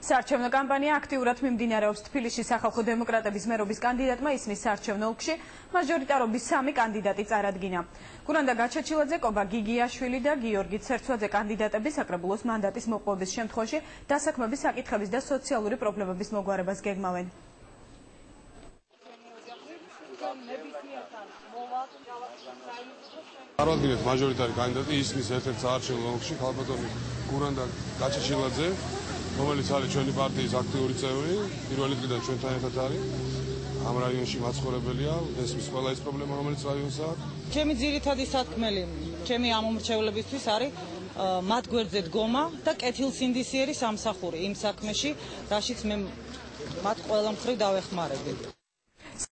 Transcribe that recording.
საარჩევნო კამპანია აქტიურად მიმდინარეობს. თბილისში სახალხო დემოკრატების მერობის კანდიდატმა ისმის საარჩევნო ოლქში მაჟორიტარობის 3 კანდიდატი წარადგინა. გურანდა გაჩეჩილაძე, კობა გიგიაშვილი და გიორგი ცერცვაძე კანდიდატები საკრებულოს მანდატის მოპოვების შემთხვევაში დასაქმების საკითხების და სოციალური პრობლემების მოგვარებას გეგმავენ. წარადგინეთ მაჟორიტარი კანდიდატი ისმის ერთ-ერთ საარჩევნო ოლქში ქალბატონი გურანდა გაჩეჩილაძე, რომელიც არის ჩვენი პარტიის აქტიური წევრი, პირველი დღიდან ჩვენთან ერთად არის. ამ რაიონში მაცხოვრებელია, ესმის ყველა ის პრობლემა, რომელიც რაიონს აქვს. ჩემი ძირითადი სათქმელი, ჩემი ამომრჩევლებისთვის არის მათ გვერდზე დგომა და კეთილსინდისიერი სამსახური იმ საქმეში, რაშიც მე მათ ყველა მხრივ დავეხმარები.